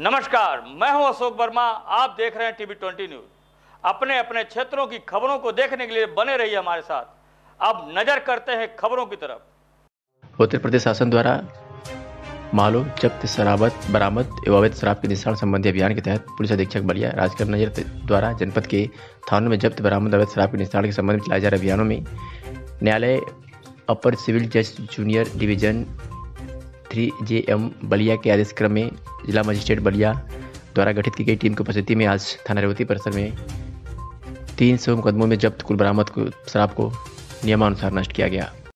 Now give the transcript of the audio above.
नमस्कार, मैं हूं अशोक वर्मा। आप देख रहे हैं टीवी 20 न्यूज। अपने अपने क्षेत्रों की खबरों को देखने के लिए बने रहिए हमारे साथ। अब नजर करते हैं खबरों की तरफ। उत्तर प्रदेश शासन द्वारा मालो जब्त शराबत बरामद एवं अवैध शराब के निस्तारण संबंधी अभियान के तहत पुलिस अधीक्षक बलिया राजकर नजर द्वारा जनपद के थानों में जब्त बरामद अवैध शराब के निस्तारण के संबंध में चलाए जा रहे अभियानों में न्यायालय अपर सिविल जज जूनियर डिवीजन 3JM बलिया के आदेश क्रम में जिला मजिस्ट्रेट बलिया द्वारा गठित की गई टीम की उपस्थिति में आज थाना रेवती परिसर में 300 मुकदमों में जब्त कुल बरामद शराब को नियमानुसार नष्ट किया गया।